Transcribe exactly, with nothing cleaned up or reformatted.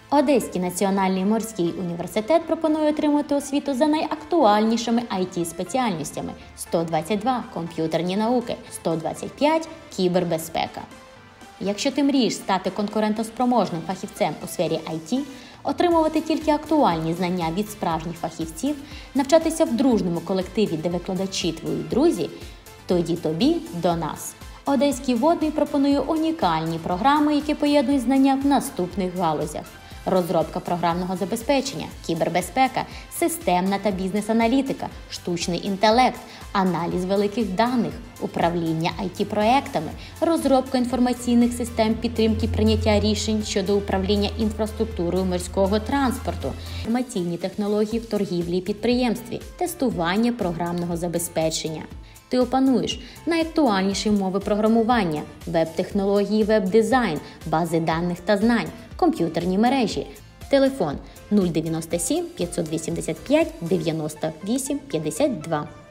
Одеський національний морський університет пропонує отримати освіту за найактуальнішими ай ті-спеціальностями – сто двадцять два – комп'ютерні науки, сто двадцять п'ять – кібербезпека. Якщо ти мрієш стати конкурентоспроможним фахівцем у сфері ай ті, отримувати тільки актуальні знання від справжніх фахівців, навчатися в дружному колективі, де викладачі твої друзі, тоді тобі до нас. Одеський водний пропонує унікальні програми, які поєднують знання в наступних галузях: розробка програмного забезпечення, кібербезпека, системна та бізнес-аналітика, штучний інтелект, аналіз великих даних, управління ай ті-проектами, розробка інформаційних систем підтримки прийняття рішень щодо управління інфраструктурою морського транспорту, інформаційні технології в торгівлі і підприємстві, тестування програмного забезпечення. Ти опануєш найактуальніші мови програмування, веб-технології, веб-дизайн, бази даних та знань, комп'ютерні мережі. Телефон нуль дев'яносто сім п'ятсот вісімдесят п'ять дев'яносто вісім п'ятдесят два.